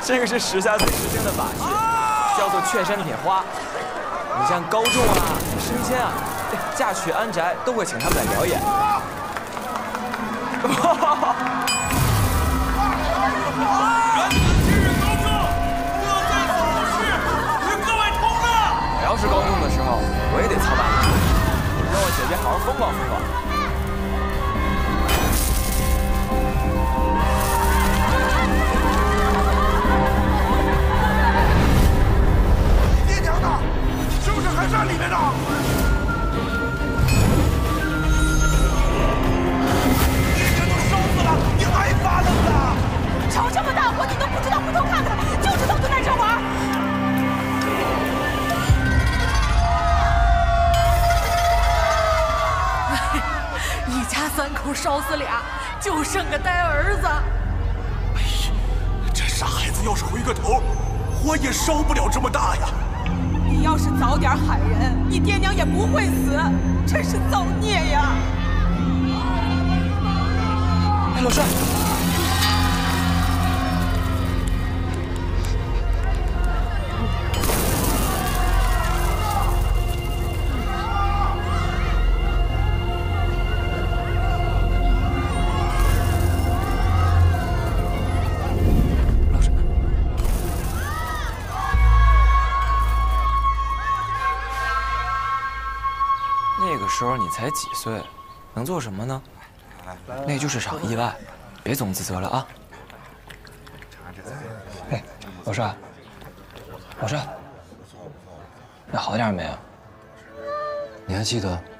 这个是时下最时兴的法式，叫做雀山铁花。你像高中啊、升迁啊、嫁娶安宅都会请他们来表演。 元子今日高中，乐在所事，与各位同乐。 我要是高中的时候，我也得操办一场，让我姐姐好好风光风光。 还在里面呢！爹娘都烧死了，你还发愣呢？ 吵这么大火，你都不知道回头看看，就知道蹲在这玩。一家3口烧死俩，就剩个呆儿子。 哎呀，这傻孩子要是回个头，火也烧不了这么大呀！ 你要是早点喊人，你爹娘也不会死，真是造孽呀！ 哎，老帅，那个时候你才几岁，能做什么呢？那就是场意外，别总自责了啊！哎，老帅，老帅，那好点没有？ 你还记得